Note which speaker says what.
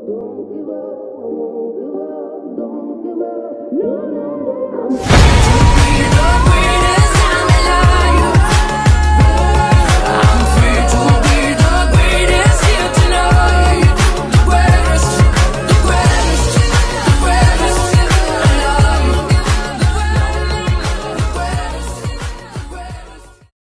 Speaker 1: Don't give up, I won't give up, don't give up. No, no.